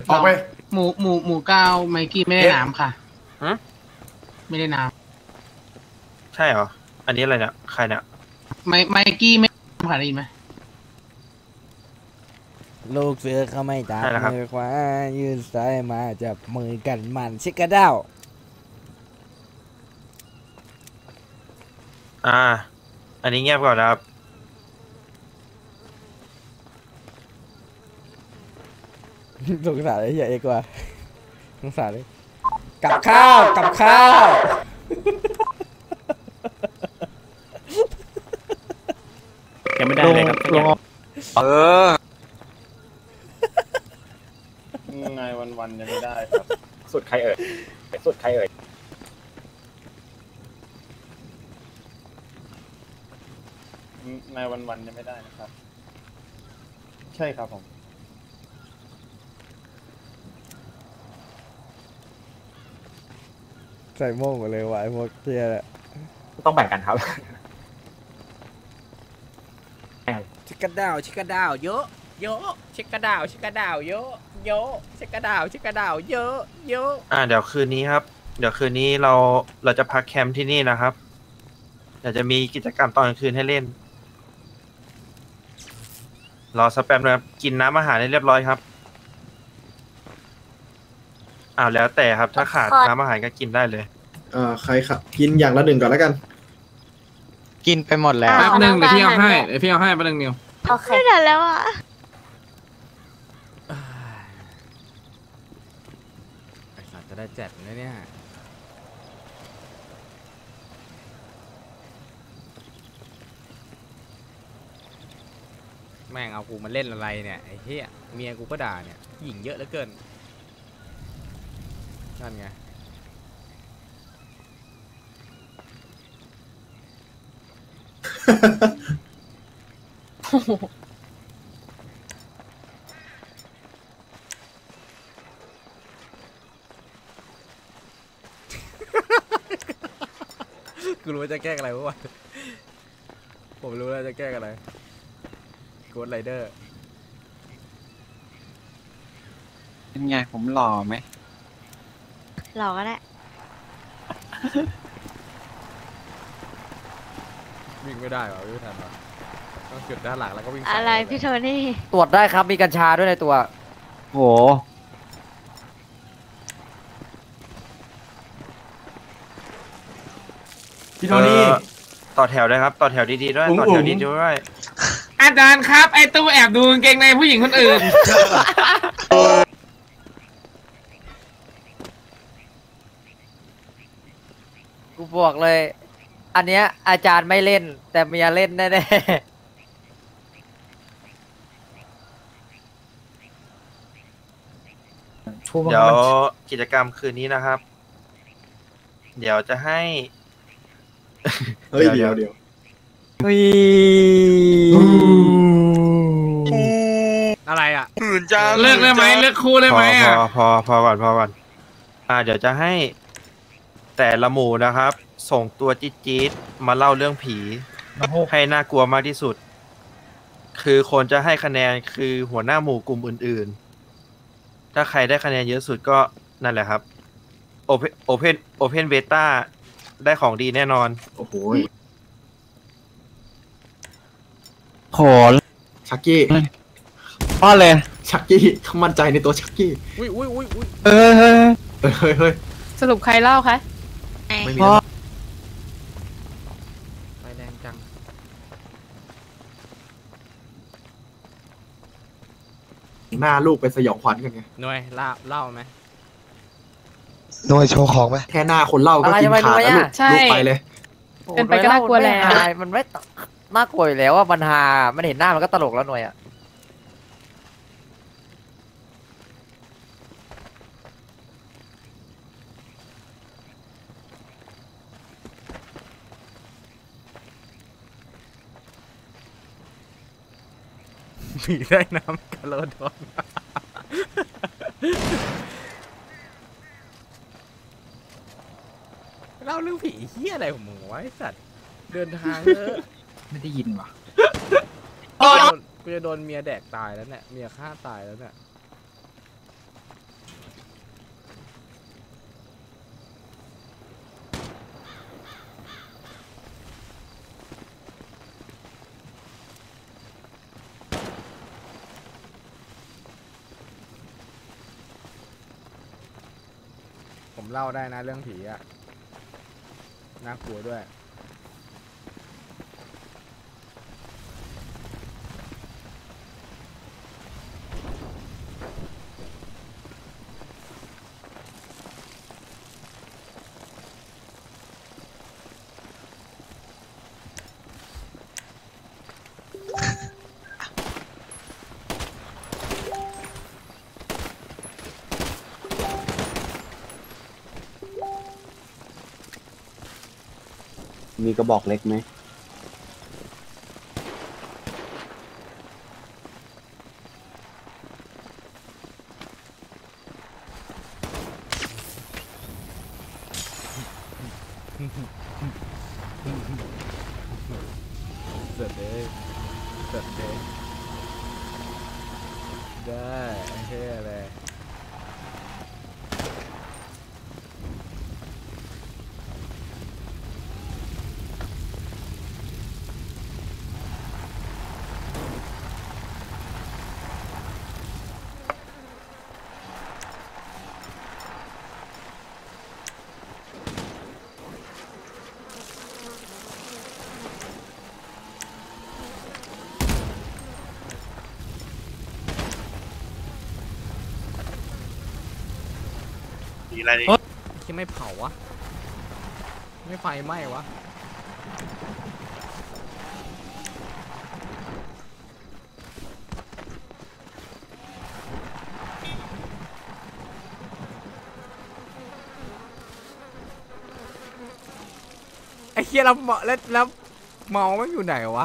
ออกไปหมู่เก้าไมกี้ไม่ได้น้ำค่ะไม่ได้น้ใช่เหรออันนี้อะไรเนี่ยใครเนี่ยำไมกี้ไม่ค่ะได้ยินไหมลูกเสือเขาไม่จับมือขวายืนซ้ายมาจับมือกันมันชิกกระเด้าอันนี้เงียบก่อนนะครับสงสารไอ้เหี้ยเอกว่าสงสารเลยกับข้าวกับข้าวยังไม่ได้เลยครับเออไงวันยังไม่ได้ครับสุดใครเอ่ยสุดใครเอ่ยในวันยังไม่ได้นะครับใช่ครับผมใส่โม่งหมดเลยวะไอ้พวกเหี้ยแหละต้องแบ่งกันครับชิกกระเด้าชิกกระเด้าเยอะเยอะชิกกระเด้าชิกกระเด้าเยอะเยอะชิกกระเด้าชิกกระเด้าเยอะเยอะเดี๋ยวคืนนี้ครับเดี๋ยวคืนนี้เราจะพักแคมป์ที่นี่นะครับเดี๋ยวจะมีกิจกรรมตอนกลางคืนให้เล่นรอสแปมนะครับกินน้ำอาหารให้เรียบร้อยครับแล้วแต่ครับถ้าขาดน้ำอาหารก็กินได้เลยใครครับกินอย่างละ1ก่อนแล้วกันกินไปหมดแล้วแป๊บนึงเดี๋ยวพี่เอาให้แป๊บนึงนิวโอเคไม่ได้แล้วอ่ะไอ้สัตว์จะได้แจกเลยเนี่ยแม่งเอากูมาเล่นอะไรเนี่ยไอ้เหี้ยเมียกูก็ด่าเนี่ยหญิงเยอะเหลือเกินนั่นไงกูรู้ว่าจะแก้อะไรวะผมรู้แล้วจะแก้อะไรโกดไรเดอร์เป็นไงผมหล่อไหมหลอกก็ได้วิ่งไม่ได้หรอวิ่งทันหรอต้องจุดด้านหลังแล้วก็วิ่งอะไรพี่โทนี่ตรวจได้ครับมีกัญชาด้วยในตัวโหพี่โทนี่ต่อแถวด้วยครับต่อแถวดีๆด้วยต่อแถวดีๆด้วยอาจารย์ครับไอตู้แอบดูกางเกงในผู้หญิงคนอื่นกูบอกเลย อันเนี้ยอาจารย์ไม่เล่นแต่เมียเล่นแน่ๆเดี๋ยวกิจกรรมคืนนี้นะครับ เดี๋ยวจะให้เฮ้ยเดี๋ยวอะไรอ่ะอื่นจังเลิกได้ไหมเลิกคู่ได้ไหมพอก่อนเดี๋ยวจะให้แต่ละหมู่นะครับส่งตัวจี๊ดๆมาเล่าเรื่องผีให้น่ากลัวมากที่สุดคือคนจะให้คะแนนคือหัวหน้าหมู่กลุ่มอื่นๆถ้าใครได้คะแนนเยอะสุดก็นั่นแหละครับโอเพนเบต้าได้ของดีแน่นอนโอ้โหขอชักกี้พ่อเลยชักกี้เขามั่นใจในตัวชักกี้อุ้ยเฮ้ยสรุปใครเล่าคะไม่มีไปแรงจังหน้าลูกเป็นสยองขวัญกันไงหน่วยเล่าไหมหน่วยโชว์ของไหมแค่หน้าคนเล่าก็กินขาดแล้วลูกไปเลยเป็นไปก็น่ากลัวแล้วมันไม่น่ากลัวอยู่แล้วว่ามันฮามันเห็นหน้ามันก็ตลกแล้วหน่วยอ่ะผีได้น้ำกะโลดอนเล่าเรื่องผีเฮี้ยอะไรของมึงวะไอ้สัตว์เดินทางไม่ได้ยินว่ะกูจะโดนเมียแดกตายแล้วเนี่ยเมียฆ่าตายแล้วเนี่ยเล่าได้นะเรื่องผีอะน่ากลัวด้วยมีกระบอกเล็กไหมเสร็จเลยเสร็จเลยได้เท่เลยมีอะไรที่ไม่เผาวะไม่ไฟไหม้วะไอ้เคียเราเมาแล้วเมามันอยู่ไหนวะ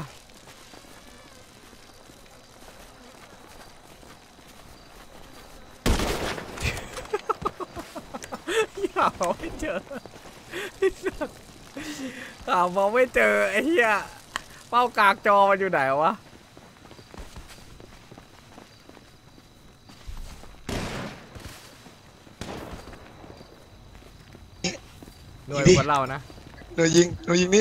หาไม่เจอหามองไม่เจอไอ้เหี้ยเป้ากากจอมันอยู่ไหนวะหน่วยคนเรานะหนูยิงนี่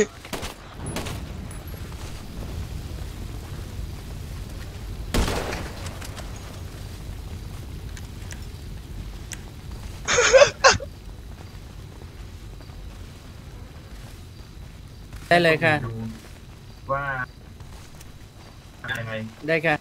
ได้เลยค่ะว่ายังไงได้ค่ะ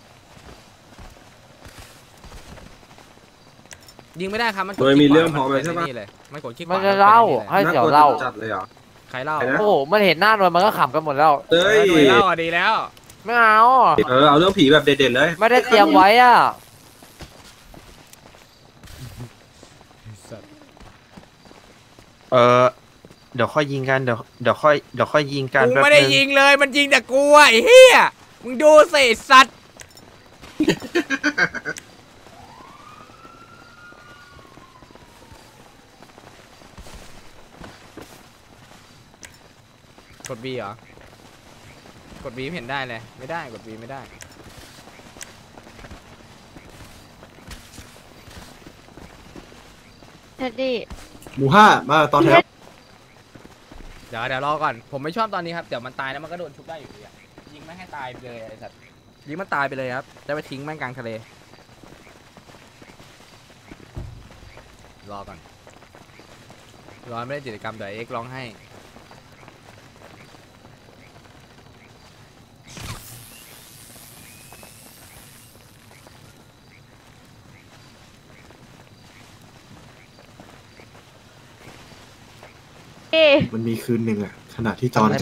ยิงไม่ได้ครับมันกดโดยมีคลิกเรื่องขวาพอไหมมันใช่ปะนี่เลยมันกดคลิกขมันวาจะเล่าให้ให้เสี่ยวเล่าจัดเลยเหรอใครเล่าใครนะโอ้โหมันเห็นหน้าหน่วยมันก็ขำกันหมดแล้วเอ้ยหน่วยเล่าอ่ะดีแล้วไม่เอาเอาเรื่องผีแบบเด่นๆเลยไม่ได้เตรียมไว้อ่ะเดี๋ยวค่อยยิงกันเดี๋ยวค่อยยิงกันกูแป๊บไม่ได้นึงยิงเลยมันยิงแต่กูอ่ะไอ้เหี้ยมึงดูสิสัตว์กด B เหรอกด B ไม่เห็นได้เลยไม่ได้กด B ไม่ได้เท็ดดี้หมู่ห้ามาตอนแถวเดี๋ยวรอก่อนผมไม่ชอบตอนนี้ครับเดี๋ยวมันตายแล้วมันก็โดนชุบได้อยู่ดีอะยิงไม่ให้ตายไปเลยไอ้สัตว์ยิงมันตายไปเลยครับจะไปทิ้งแม่งกลางทะเลรอก่อนรอไม่ได้กิจกรรมเดี๋ยวเอ็กซ์ร้องให้มันมีคืนหนึ่งอะขณะที่จอนจะ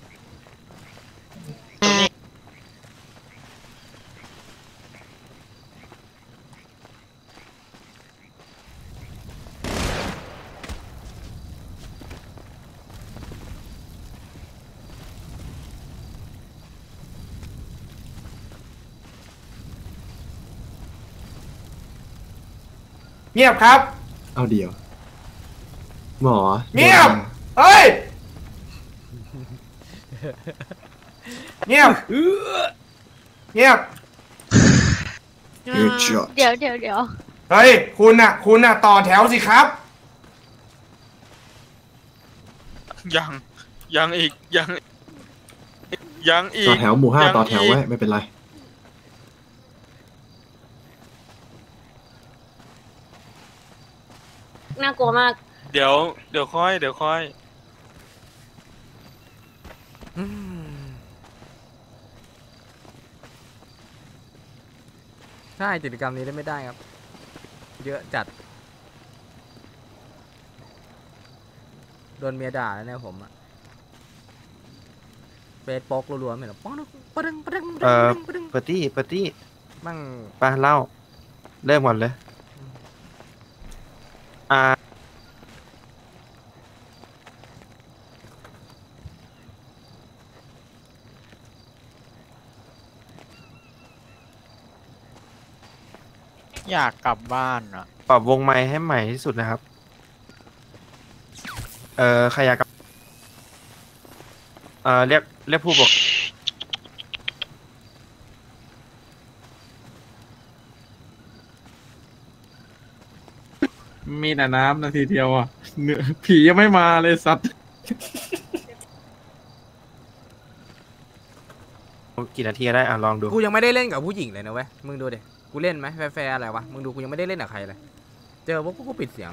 เงียบครับเอาเดียว หมอเงียบ เฮ้ย เงียบ เงียบ Good shot เดี๋ยวเฮ้ย คุณน่ะต่อแถวสิครับยังอีกต่อแถวหมู่ห้าต่อแถวไว้ไม่เป็นไรน่ากลัวมากเดี๋ยวค่อยใช่กิจกรรมนี้ได้ไม่ได้ครับ เยอะจัดโดนเมียด่าแล้วเนี่ยผมอะเบสโป๊กรัวๆเหมือนป๊อกปะดึงปะดึงเปอร์ตี้มั่งไปเล่า เริ่มก่อนเลยอยากกลับบ้านอ่ะปรับวงไมค์ให้ใหม่ที่สุดนะครับ ใครอยากกลับเรียกผู้ปกมีแต่น้ำนาทีเดียวอ่ะผียังไม่มาเลยสัตว์กี่นาทีก็ได้ลองดูกูยังไม่ได้เล่นกับผู้หญิงเลยนะเว้ยมึงดูดิกูเล่นไหมแฟร์ๆอะไรวะมึงดูกูยังไม่ได้เล่นกับใครเลยเจอพวกกูปิดเสียง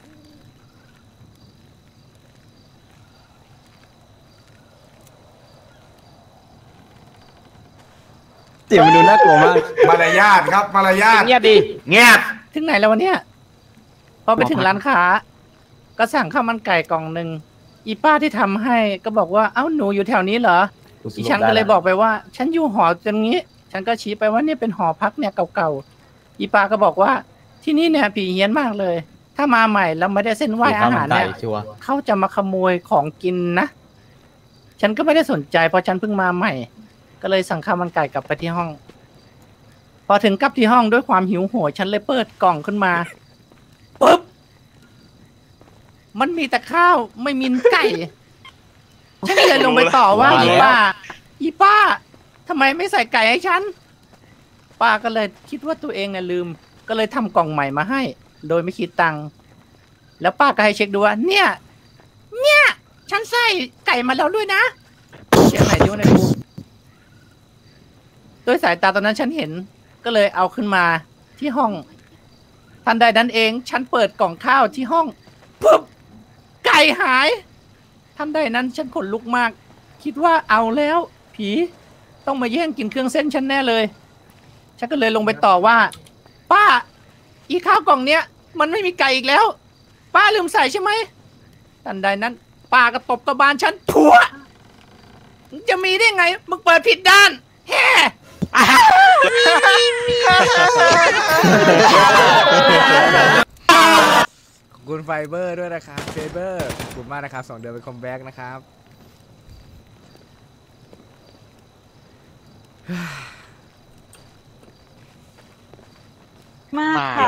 เสียงมันดูน่ากลัวมากมารยาทครับมารยาทเงียบดิเงียบถึงไหนแล้ววันเนี้ยพอไปถึงร้านค้าก็สั่งข้าวมันไก่กล่องหนึ่งอีป้าที่ทำให้ก็บอกว่าเอ้าหนูอยู่แถวนี้เหรออีฉันก็เลยบอกไปว่าฉันอยู่หอตรงนี้ ฉันก็ชี้ไปว่านี่เป็นหอพักเนี่ยเก่าๆอีป้าก็บอกว่าที่นี่เนี่ยผีเฮี้ยนมากเลย ถ้ามาใหม่แล้วไม่ได้เส้นไหว้อาหารเนี่ยเขาจะมาขโมยของกินนะฉันก็ไม่ได้สนใจเพราะฉันเพิ่งมาใหม่ ก็เลยสั่งข้าวมันไก่กลับไปที่ห้อง พอถึงกลับที่ห้องด้วยความหิวโหยฉันเลยเปิดกล่องขึ้นมาปุ๊บมันมีแต่ข้าวไม่มีไก่ ฉันก็เลยลงไปต่อว่าอีป้าทำไมไม่ใส่ไก่ให้ฉันป้าก็เลยคิดว่าตัวเองเนี่ยลืมก็เลยทำกล่องใหม่มาให้ โดยไม่คิดตังค์แล้วป้าก็ให้เช็คดูว่าเนี่ยฉันใส่ไก่มาแล้วด้วยนะเชียงไหนดิวในกูด้วยสายตาตอนนั้นฉันเห็นก็เลยเอาขึ้นมาที่ห้องทันใดนั้นเองฉันเปิดกล่องข้าวที่ห้องปุ๊บไก่หายทันใดนั้นฉันขนลุกมากคิดว่าเอาแล้วผีต้องมาแย่งกินเครื่องเส้นฉันแน่เลยฉันก็เลยลงไปต่อว่าป้าอีข้าวกล่องเนี้ยมันไม่มีไก่อีกแล้วป้าลืมใส่ใช่ไหมทันใดนั้นป้าก็ตบกระบาลฉันผัวจะมีได้ไงมึงเปิดผิดด้านแฮ่ขอบคุณไฟเบอร์ด้วยนะครับไฟเบอร์ขอบคุณมากนะครับ2 เดือนเป็นคอมแบ็กนะครับมากค่ะ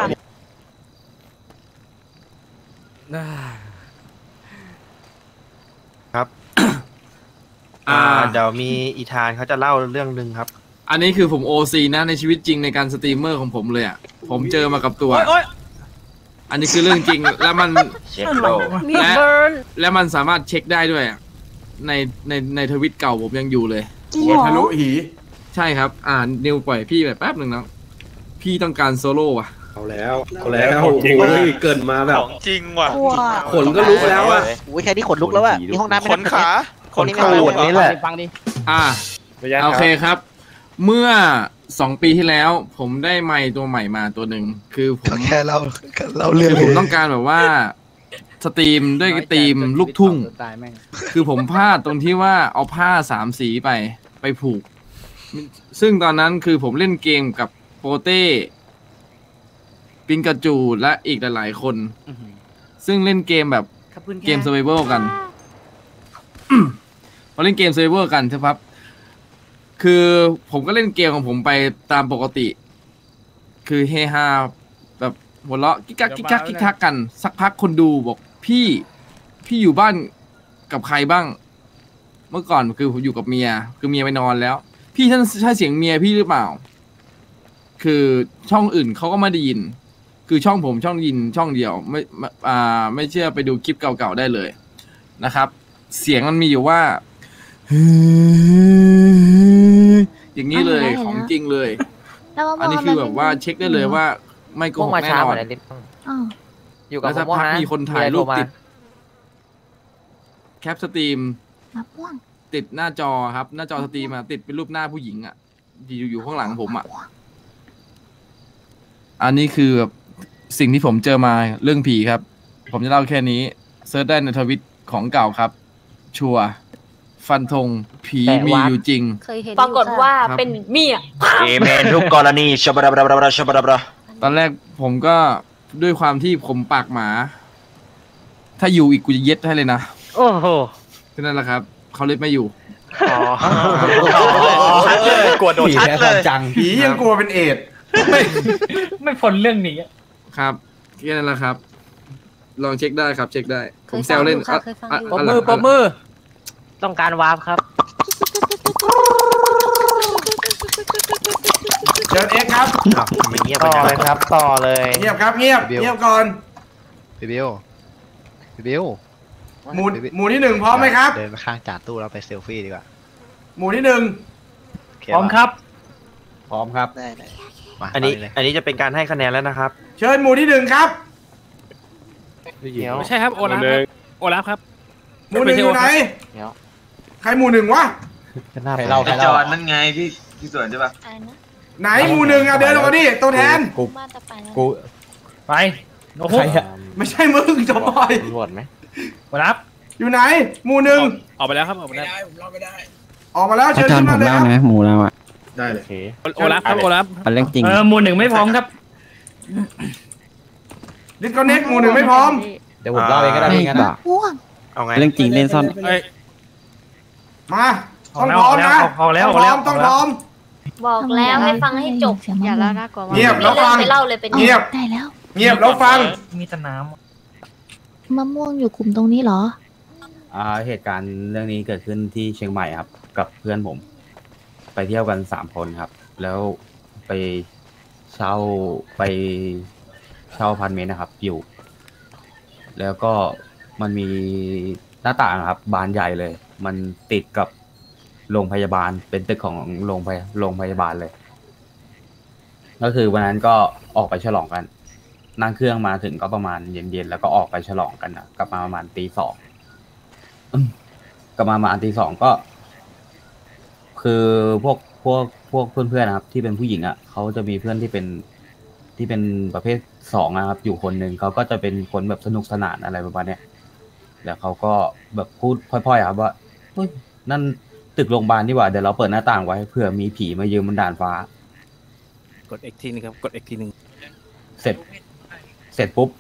ครับ เดี๋ยวมีอีธานเขาจะเล่าเรื่องหนึ่งครับอันนี้คือผมโอซีนะในชีวิตจริงในการสตรีมเมอร์ของผมเลยอ่ะผมเจอมากับตัวอันนี้คือเรื่องจริงแล้วมันและมันสามารถเช็คได้ด้วยในทวิตเก่าผมยังอยู่เลยหัวทะลุหีใช่ครับนิวปล่อยพี่แบบแป๊บหนึ่งนะพี่ต้องการโซโล่อะเอาแล้วจริงเลยเกินมาแบบของจริงว่ะขนก็ลุกแล้วอ่ะโอ้ยแค่นี้ขนลุกแล้วอะนี่ห้องน้ำไม่ขได้นขาคนเข้าหวดนี้แหละฟังดิโอเคครับ เมื่อ2 ปีที่แล้วผมได้ไมค์ตัวใหม่มาตัวหนึ่งคือผมแค่เราเรื่องผมต้องการแบบว่าสตรีมด้วยธีมลูกทุ่ง คือผมพลาดตรงที่ว่าเอาผ้า3 สีไปผูก ซึ่งตอนนั้นคือผมเล่นเกมกับโปเต้ปิงกาจูและอีกหลายๆคน ซึ่งเล่นเกมแบบเกม survival กัน พอเล่นเกม survival กันใช่ครับคือผมก็เล่นเกมของผมไปตามปกติ คือเฮฮาแบบหัวเราะกิ๊กกักกิ๊กกักกิ๊กกักกันสักพักคนดูบอกพี่อยู่บ้านกับใครบ้าง เมื่อก่อนคือผมอยู่กับเมียคือเมียไปนอนแล้ว พี่ท่านใช่เสียงเมียพี่หรือเปล่า คือช่องอื่นเขาก็ไม่ได้ยิน คือช่องผมช่องยินช่องเดียวไม่เชื่อไปดูคลิปเก่าๆได้เลยนะครับ เสียงมันมีอยู่ว่าอย่างนี้เลยของจริงเลย อันนี้คือแบบว่าเช็คได้เลยว่าไม่โกหกแน่นอนอยู่กับแล้วผสักมว่าพักนะมีคนถ่ายรูปติดแคปสตรีมมะม่วงติดหน้าจอครับ หน้าจอสตรีมติดเป็นรูปหน้าผู้หญิงอ่ะอยู่ข้างหลังผมอ่ะอันนี้คือแบบสิ่งที่ผมเจอมาเรื่องผีครับ ผมจะเล่าแค่นี้เซิร์ชได้ในทวิตของเก่าครับ ชัวร์ฟันธงผีมีอยู่จริงเคยเห็นปรากฏว่าครับเป็นเมียเอเมนทุกกรณีชบราบราบราชบราบราตอนแรกผมก็ด้วยความที่ผมปากหมา ถ้าอยู่อีกกูจะเย็ดให้เลยนะโอ้โหที่นั่นแหละครับเขาเลยไม่อยู่ชัดเลยกลัวโดนชัดเลยผียังกลัวเป็นเอดส์ไม่พ้นเรื่องนี้ครับแค่นั้นแหละครับ ลองเช็คได้ครับเช็คได้ ผมแซวเล่นเคยฟังอยู่ปรบมือปรบมือต้องการวาร์ปครับเชิญเอ็กซ์ครับไม่เงียบต่อเลยครับ ต่อเลยเงียบครับเงียบเงียบก่อนพี่บิวพี่บิวหมู่ที่หนึ่งพร้อมไหมครับเดินไปข้างจ่าตู้แล้วไปเซลฟี่ดีกว่าหมู่ที่หนึ่งพร้อมครับพร้อมครับได้มาอันนี้ตเลยอันนี้จะเป็นการให้คะแนนแล้วนะครับเชิญหมู่ที่หนึ่งครับไม่ใช่ครับ โอลาฟครับโอลาฟครับหมู่หนึ่งอยู่ไหนเดี๋ยวใครหมู่หนึ่งวะใครเล่าใครเล่านั่นไงที่สวนใช่ปะอะไรนะไหนหมู่หนึ่งอะเดินออกมาดิตัวแทนมาแต่ไปแล้วไปโอ้โหไม่ใช่มึงจบบ่อยตำรวจไหมมารับอยู่ไหน หมู่หนึ่งออกไปแล้วครับ ออกไปแล้วออกมาแล้วเชิญขึ้นมาเลยครับหมูเราอ่ะได้เลยโอลาฟครับ โอลาฟมันเรื่องจริงหมู่หนึ่งไม่พร้อมครับดิสคอนเน็กหมู่หนึ่งไม่พร้อมเดี๋ยวผมเล่าเองก็ได้ไม่งั้นป่ะม่วงเอาไงเรื่องจริงเล่นซ่อนเอ้ยมาต้องพร้อมนะออกแล้วต้องพร้อมต้องพร้อมบอกแล้วให้ฟังให้จบอย่าเล่าน่ากลัวมากเงียบแล้วฟังไปเล่าเลยเป็นเงียบได้แล้วเงียบแล้วฟังมีแต่น้มะม่วงอยู่กลุ่มตรงนี้เหรอเหตุการณ์เรื่องนี้เกิดขึ้นที่เชียงใหม่ครับ กับเพื่อนผม ไปเที่ยวกัน3 คนครับ แล้วไปเช่าไปเช่าอพาร์ตเมนต์นะครับ อยู่ แล้วก็มันมีหน้าต่างครับ บานใหญ่เลย มันติดกับโรงพยาบาลเป็นตึกของโรงพยาบาลเลย ก็คือวันนั้นก็ออกไปฉลองกัน นั่งเครื่องมาถึงก็ประมาณเย็นๆแล้วก็ออกไปฉลองกันนะกลับมาประมาณตี 2กลับมาประมาณตี 2ก็ คือพวกเพื่อนๆนะครับ ที่เป็นผู้หญิงอ่ะเขาจะมีเพื่อนที่เป็นประเภท2นะครับ อยู่คนหนึ่งเขาก็จะเป็นคนแบบสนุกสนานอะไรประมาณเนี้ยแล้วเขาก็แบบพูดพล่อยๆครับว่าเฮ้ยนั่นตึกโรงพยาบาลนี่หว่าเดี๋ยวเราเปิดหน้าต่างไว้เผื่อมีผีมายืนบนด่านฟ้ากด X ทีนึงครับ กด X ทีนึงเสร็จปุ๊บ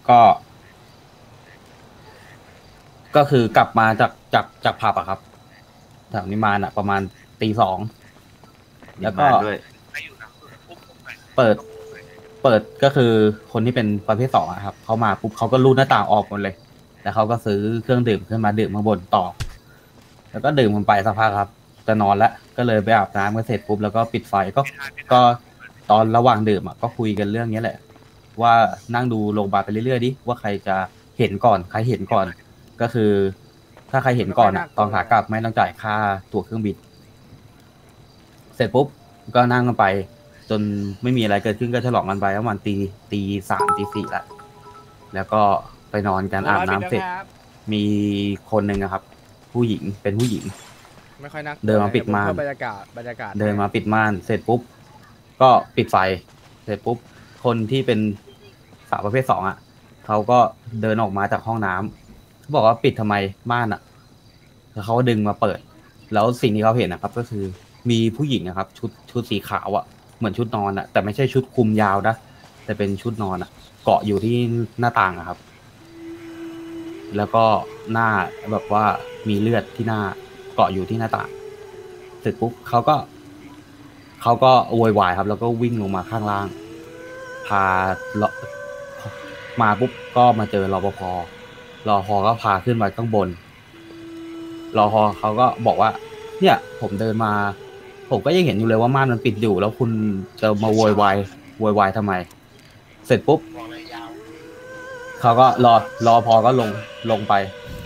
ก็คือกลับมาจากผับอะครับแถวนิมานอะประมาณตี 2แล้วก็เปิดก็คือคนที่เป็นประเภท2อะครับเขามาปุ๊บเขาก็รูดหน้าต่างออกหมดเลยแล้วเขาก็ซื้อเครื่องดื่มขึ้นมาดื่มข้างบนต่อ แล้วก็ดื่มมันไปสักพักครับจะนอนแล้วก็เลยไปอาบน้ำกันเสร็จปุ๊บแล้วก็ปิดไฟก็ตอนระหว่างดื่มอะก็คุยกันเรื่องนี้แหละ ว่านั่งดูโรงพยาบาลไปเรื่อยๆดิว่าใครจะเห็นก่อนใครเห็นก่อนก็คือ ถ้าใครเห็นก่อนอะตอนขากลับไม่ต้องจ่ายค่าตั๋วเครื่องบินเสร็จปุ๊บก็นั่งกันไป จนไม่มีอะไรเกิดขึ้นก็ฉลองกันไปประมาณตี 3 ตี 4ละแล้วก็ไปนอนกันอาบน้ำเสร็จมีคนหนึ่งนะครับ ผู้หญิงเป็นผู้หญิงไม่ค่อยนักเดินมาปิดม่านบรรยากาศเดินมาปิดม่านเสร็จปุ๊บก็ปิดไฟเสร็จปุ๊บคนที่เป็นสาวประเภท2อ่ะเขาก็เดินออกมาจากห้องน้ำเขาบอกว่าปิดทำไมม่านอ่ะแล้วเขาก็ดึงมาเปิด แล้วสิ่งที่เขาเห็นนะครับ ก็คือมีผู้หญิงนะครับ ชุดสีขาวอ่ะเหมือนชุดนอนอ่ะแต่ไม่ใช่ชุดคลุมยาวนะแต่เป็นชุดนอนอ่ะ เกาะอยู่ที่หน้าต่างอะครับ แล้วก็หน้าแบบว่ามีเลือดที่หน้าเกาะอยู่ที่หน้าต่างเสร็จปุ๊บเขาก็โวยวายครับ แล้วก็วิ่งลงมาข้างล่างพามาปุ๊บก็มาเจอรปภก็พาขึ้นไปข้างบนรปภเขาก็บอกว่า เนี่ยผมเดินมาผมก็ยังเห็นอยู่เลยว่าม่านมันปิดอยู่แล้วคุณจะมาโวยวายทำไมเสร็จปุ๊บเขาก็รอพอก็ลงไป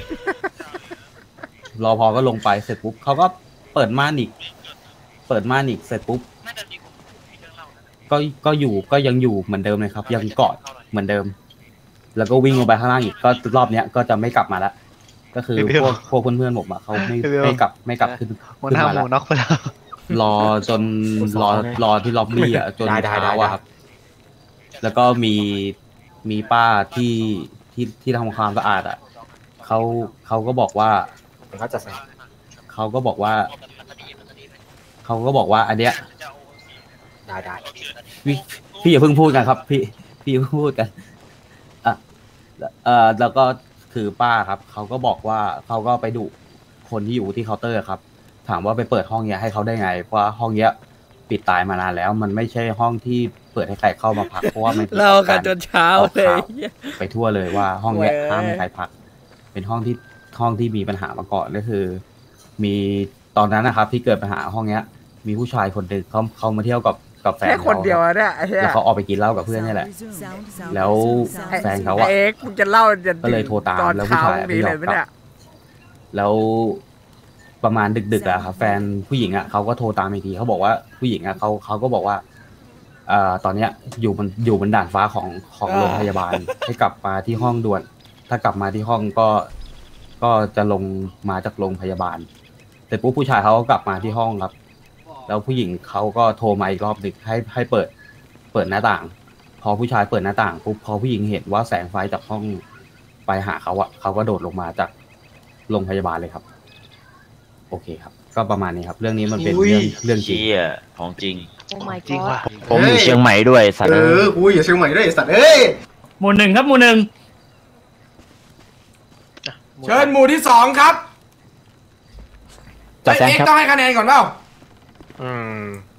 รอพอก็ลงไปเสร็จปุ๊บเขาก็เปิดม่านอีกเสร็จปุ๊บก็ยังอยู่เหมือนเดิมเลยครับยังเกาะเหมือนเดิมแล้วก็วิ่งลงไปข้างล่างอีกก็รอบเนี้ยก็จะไม่กลับมาแล้วก็คือพวกเพื่อนๆผมอะเขาไม่กลับขึ้นมาแล้วรอจนรอที่ล็อบบี้อะจนเช้าอะครับ แล้วก็มีป้าที่ทำความสะอาดอะเขาก็บอกว่าเขาก็บอกว่าอันเนี้ยได้พี่อย่าเพิ่งพูดกันครับพี่อย่าเพิ่งพูดกันแล้วก็คือป้าครับเขาก็บอกว่าเขาก็ไปดุคนที่อยู่ที่เคาน์เตอร์ครับถามว่าไปเปิดห้องเนี้ยให้เขาได้ไงเพราะห้องเนี้ยปิดตายมานานแล้วมันไม่ใช่ห้องที่เปิดให้ใครเข้ามาพักเพราะว่ามันเรากันจนเช้าเลยไปทั่วเลยว่าห้องเนี้ยห้ามให้ใครพักเป็นห้องที่มีปัญหามาก่อนก็คือ มีตอนนั้นนะครับที่เกิดปัญหาห้องเนี้ย มีผู้ชายคนหนึ่งเขามาเที่ยวกับแฟนแค่คนเดียวเนี่ยแล้วเขาออกไปกินเหล้ากับเพื่อนนี่แหละแล้วแฟนเขาอะมึงจะเล่าก็เลยโทรตามแล้วผู้ชายไม่ยอมกลับแล้วประมาณดึกๆอะครับแฟนผู้หญิงอะเขาก็โทรตามอีกทีเขาบอกว่าผู้หญิงอะเขาก็บอกว่าตอนเนี้ยอยู่บนด่านฟ้าของโรงพยาบาลให้กลับมาที่ห้องด่วนถ้ากลับมาที่ห้องก็จะลงมาจากโรงพยาบาลแต่ปุ๊บผู้ชายเขาก็กลับมาที่ห้องครับแล้วผู้หญิงเขาก็โทรมาอีกรอบหนึ่งให้เปิดหน้าต่างพอผู้ชายเปิดหน้าต่างปุ๊บพอผู้หญิงเห็นว่าแสงไฟจากห้องไปหาเขาอะเขาก็โดดลงมาจากโรงพยาบาลเลยครับโอเคครับก็ประมาณนี้ครับเรื่องนี้มันเป็นเรื่องจริงของจริงโอ้ my god ผมอยู่เชียงใหม่ด้วยสัตว์กูอยู่เชียงใหม่ด้วยสัตว์เอ้ยหมู่หนึ่งครับหมู่หนึ่งเชิญหมู่ที่2ครับจัดแซงครับต้องให้คะแนนก่อนเปล่า